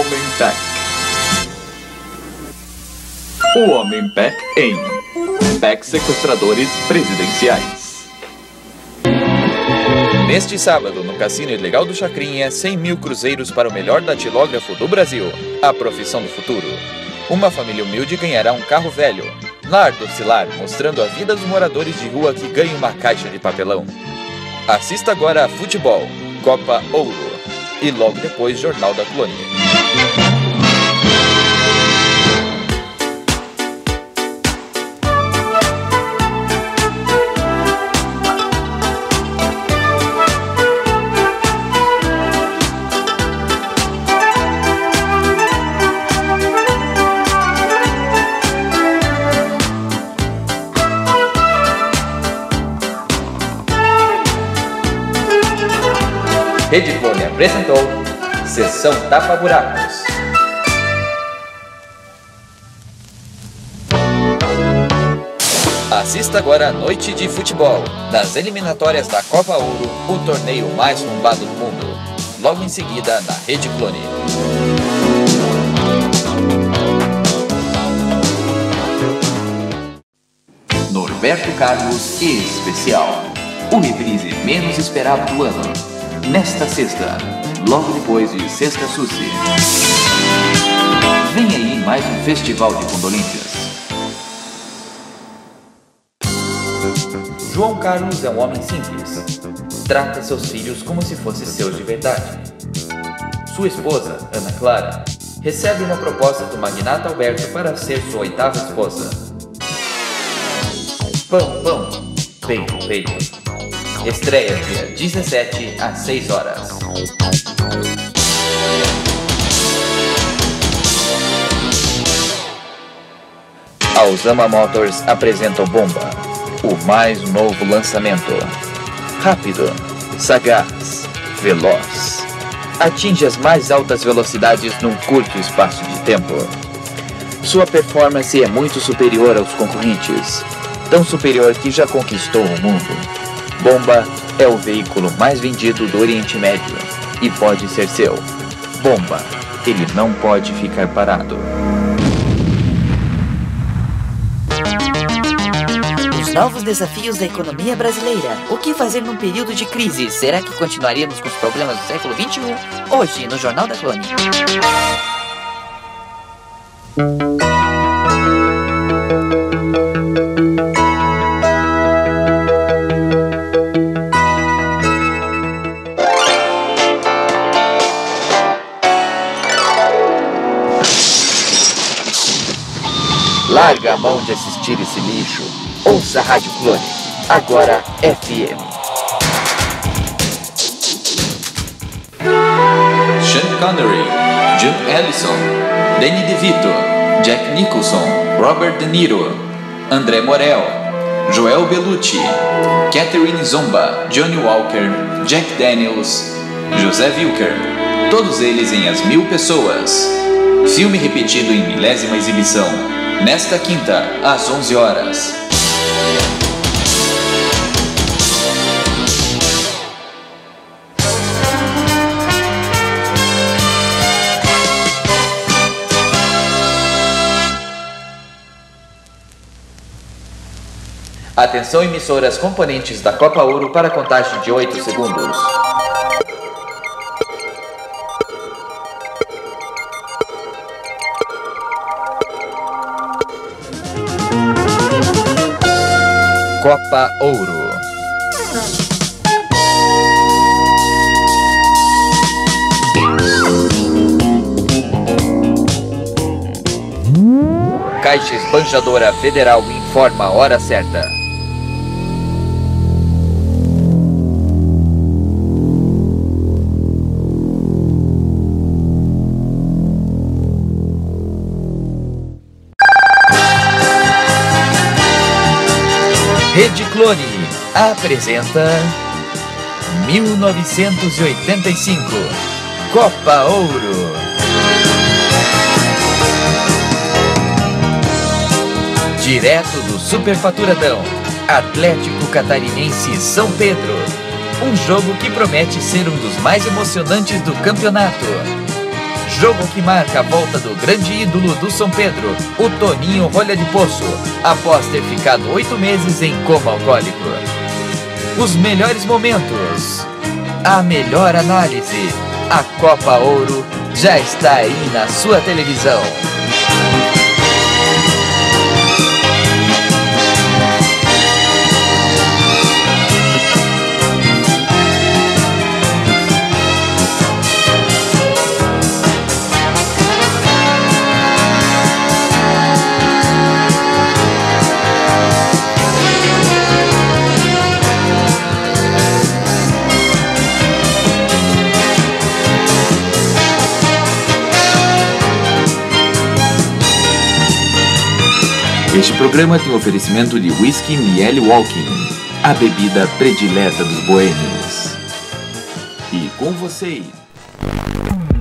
Homem-Pack. O Homem-Pack em Pack Sequestradores Presidenciais. Neste sábado, no Cassino Ilegal do Chacrinha, 100 mil cruzeiros para o melhor datilógrafo do Brasil. A profissão do futuro. Uma família humilde ganhará um carro velho. Lar do Cilar, mostrando a vida dos moradores de rua que ganham uma caixa de papelão. Assista agora a Futebol, Copa Ouro. E logo depois, Jornal da Clone. Rede Clone apresentou Sessão Tapa Buracos. Assista agora a Noite de Futebol, nas eliminatórias da Copa Ouro, o torneio mais bombado do mundo. Logo em seguida, na Rede Clone. Norberto Carlos Especial. O reprise menos esperado do ano. Nesta sexta, logo depois de Sexta Sushi. Vem aí mais um festival de condolências. João Carlos é um homem simples. Trata seus filhos como se fossem seus de verdade. Sua esposa, Ana Clara, recebe uma proposta do magnata Alberto para ser sua 8ª esposa. Pão, pão, peito, peito. Estreia dia 17 às 6 horas. A Osama Motors apresenta o Bomba, o mais novo lançamento. Rápido, sagaz, veloz. Atinge as mais altas velocidades num curto espaço de tempo. Sua performance é muito superior aos concorrentes, tão superior que já conquistou o mundo. Bomba é o veículo mais vendido do Oriente Médio e pode ser seu. Bomba, ele não pode ficar parado. Os novos desafios da economia brasileira. O que fazer num período de crise? Será que continuaríamos com os problemas do século XXI? Hoje, no Jornal da Clone. Larga a mão de assistir esse lixo. Ouça a Rádio Clone, agora FM. Sean Connery, Jude Ellison, Danny DeVito, Jack Nicholson, Robert De Niro, André Morel, Joel Bellucci, Catherine Zomba, Johnny Walker, Jack Daniels, José Wilker, todos eles em As Mil Pessoas. Filme repetido em 1000ª exibição. Nesta quinta, às 11 horas. Atenção, emissoras componentes da Copa Ouro para a contagem de 8 segundos. Copa Ouro. Caixa Esbanjadora Federal informa a hora certa. Rede Clone apresenta 1985 Copa Ouro. Direto do Superfaturadão, Atlético Catarinense São Pedro. Um jogo que promete ser um dos mais emocionantes do campeonato. Jogo que marca a volta do grande ídolo do São Pedro, o Toninho Rolha de Poço, após ter ficado 8 meses em coma alcoólico. Os melhores momentos, a melhor análise, a Copa Ouro já está aí na sua televisão. Este programa tem oferecimento de Whisky Miele Walking, a bebida predileta dos boêmios. E com vocês...